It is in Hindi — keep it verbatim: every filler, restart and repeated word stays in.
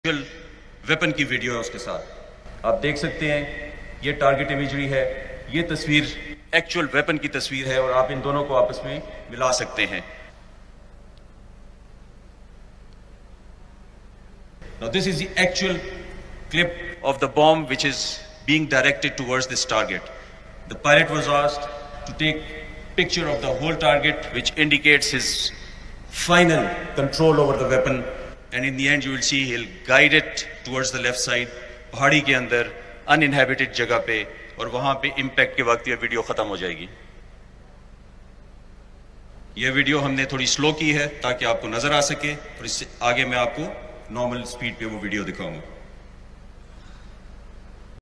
वेपन की वीडियो है उसके साथ। आप देख सकते हैं ये टारगेट इमेजरी है, ये तस्वीर एक्चुअल वेपन की तस्वीर है और आप इन दोनों को आपस में मिला सकते हैं। Now this is the actual clip of the bomb which is being directed towards this target. The pilot was asked to take picture of the whole target which indicates his final control over the weapon. And in the end you will see he'll guide it towards the left side, पहाड़ी के अंदर uninhabited जगह पे, और वहां पे इम्पैक्ट के वक्त ये वीडियो खत्म हो जाएगी। ये वीडियो हमने थोड़ी स्लो की है ताकि आपको नजर आ सके, और इससे आगे मैं आपको नॉर्मल स्पीड पे वो वीडियो दिखाऊंगा।